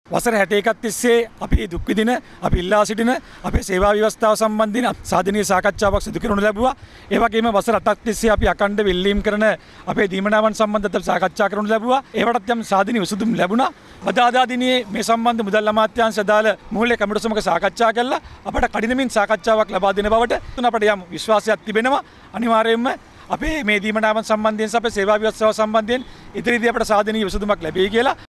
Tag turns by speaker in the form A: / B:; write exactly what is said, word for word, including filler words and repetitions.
A: වසර හැට එකක් තිස්සේ අපි දුක් විඳින අපි ඉල්ලා සිටින අපේ සේවා ව්‍යවස්ථාව සම්බන්ධයෙන් සාධනීය සාකච්ඡාවක් සිදු කරනු ලැබුවා. ඒ වගේම වසර අටක් තිස්සේ අපි අඛණ්ඩ වෙල්ලීම් කරන අපේ දීමනාවන් සම්බන්ධව සාකච්ඡා කරනු ලැබුවා. ඒවටත් යම් සාධනීය විසඳුම් ලැබුණා. බදාදා දිනේ මේ සම්බන්ධ මුදල් අමාත්‍යාංශ දාල මූල්‍ය කමිටුව සමග සාකච්ඡා කළා. අපට කඩිනමින් සාකච්ඡාවක් ලබා දෙන බවට අපට යම් විශ්වාසයක් තිබෙනවා. අනිවාර්යයෙන්ම අපේ මේ දීමනාවන් සම්බන්ධයෙන් අපේ සේවා ව්‍යවස්ථාව සම්බන්ධයෙන් ඉදිරියේදී අපට සාධනීය විසඳුමක් ලැබෙයි කියලා